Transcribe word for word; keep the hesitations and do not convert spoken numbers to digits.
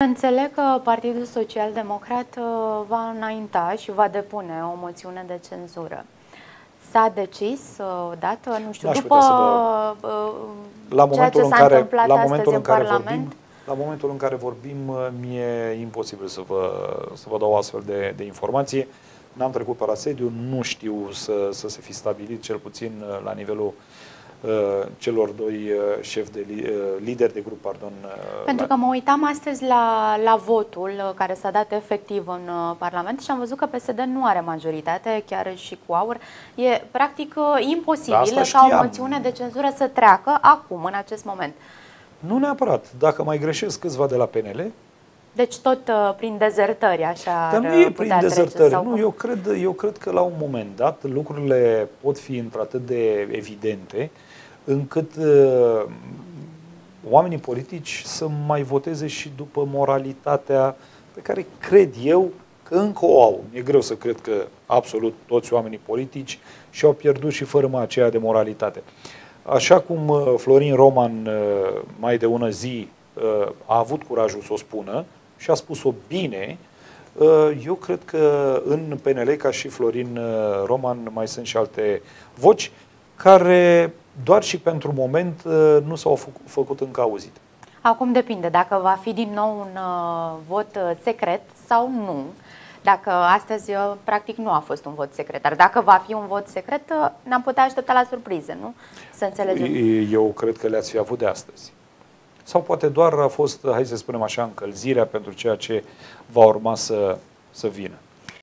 Înțeleg că Partidul Social Democrat va înainta și va depune o moțiune de cenzură. S-a decis odată, nu știu, după vă... la ceea ce s-a întâmplat la astăzi în Parlament? Vorbim, la momentul în care vorbim, mi-e imposibil să vă, să vă dau astfel de, de informație. N-am trecut pe la sediu, nu știu să, să se fi stabilit, cel puțin la nivelul uh, celor doi uh, șefi de uh, lideri de grup, pardon. Uh, Pentru la... că mă uitam astăzi la, la votul care s-a dat efectiv în uh, Parlament și am văzut că P S D nu are majoritate, chiar și cu aur. E practic uh, imposibil ca o moțiune de cenzură să treacă acum, în acest moment. Nu neapărat. Dacă mai greșesc câțiva de la P N L, deci tot uh, prin dezertări, așa. Dar nu e prin dezertări. Sau... Nu, eu cred, eu cred că la un moment dat lucrurile pot fi într-atât de evidente încât uh, oamenii politici să mai voteze și după moralitatea pe care cred eu că încă o au. E greu să cred că absolut toți oamenii politici și-au pierdut și fărâma aceea de moralitate. Așa cum uh, Florin Roman uh, mai de ună zi uh, a avut curajul să o spună, și a spus-o bine, eu cred că în P N L, ca și Florin Roman, mai sunt și alte voci care doar și pentru moment nu s-au făcut încă auzite. Acum depinde dacă va fi din nou un vot secret sau nu. Dacă astăzi, practic, nu a fost un vot secret, dar dacă va fi un vot secret, ne-am putea aștepta la surprize, nu? Să înțelegem. Eu cred că le-ați fi avut de astăzi. Sau poate doar a fost, hai să spunem așa, încălzirea pentru ceea ce va urma să, să vină.